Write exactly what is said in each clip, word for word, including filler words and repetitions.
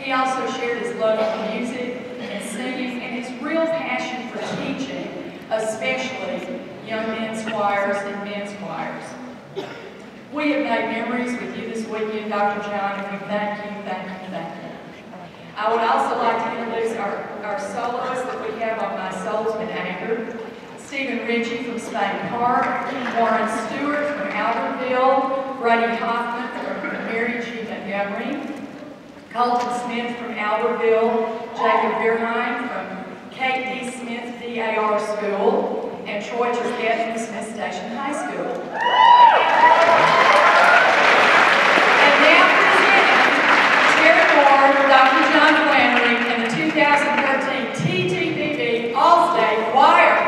He also shared his love of music and singing and his real passion for teaching, especially young men's choirs and men's choirs. We have made memories with you this weekend, Doctor John, and we thank you, thank you, thank you. I would also like to introduce our, our soloists that we have on My Soul's Been Anchored. Stephen Ritchie from Spain Park, Warren Stewart from Albertville, Brady Hoffman from Mary G. Montgomery, Colton Smith from Albertville, Jacob Bierheim from Kate D. Smith D A R School, and Troy Turkett from Smith Station High School. And now presenting Terry Moore, Doctor John Flannery, and the two thousand thirteen T T B B All-State Choir.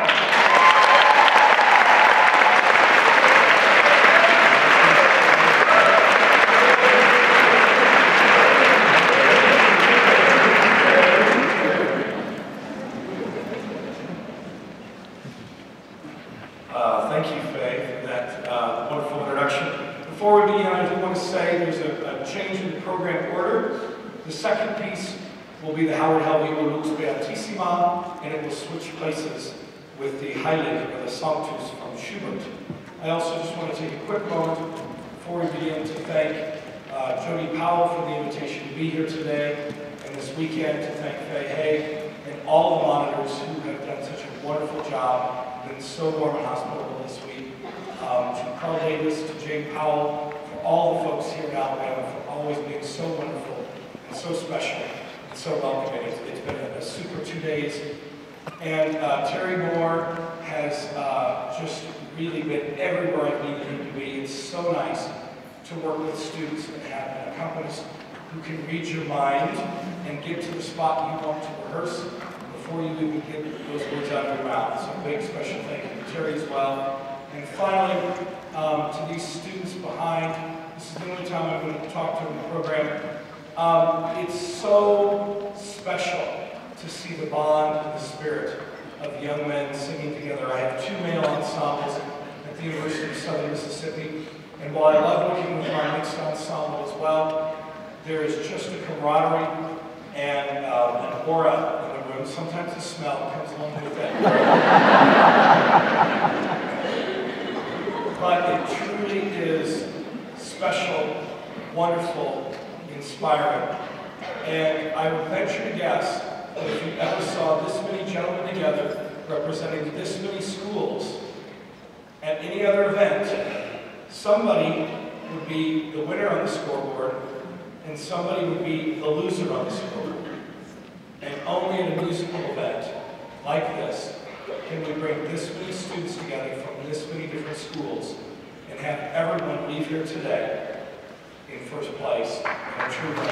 Before we begin, I do want to say there's a, a change in the program order. The second piece will be the Howard Helvey Lux Beatissima, and it will switch places with the Heilig or the Sanctus from Schubert. I also just want to take a quick moment before we begin to thank uh, Jody Powell for the invitation to be here today and this weekend, to thank Faye Hay and all the monitors who have done such a wonderful job, been so warm and hospitable this week. Um, to Carl Davis, to Jane Powell, for all the folks here in Alabama, for always being so wonderful and so special and so welcoming. It's, it's been a, a super two days. And uh, Terry Moore has uh, just really been everywhere I needed him to be. It's so nice to work with students and have an accompanist who can read your mind and get to the spot you want to rehearse before you even get those words out of your mouth. So a big special thank you to Terry as well. And finally, um, to these students behind, this is the only time I'm going to talk to them in the program. Um, it's so special to see the bond and the spirit of young men singing together. I have two male ensembles at the University of Southern Mississippi, and while I love working with my mixed ensemble as well, there is just a camaraderie and um, an aura in the room. Sometimes the smell comes along with it. But it truly is special, wonderful, inspiring. And I would venture to guess that if you ever saw this many gentlemen together representing this many schools at any other event, somebody would be the winner on the scoreboard and somebody would be the loser on the scoreboard. And only at a musical event like this can we bring this many students together from this many different schools and have everyone leave here today in first place and a true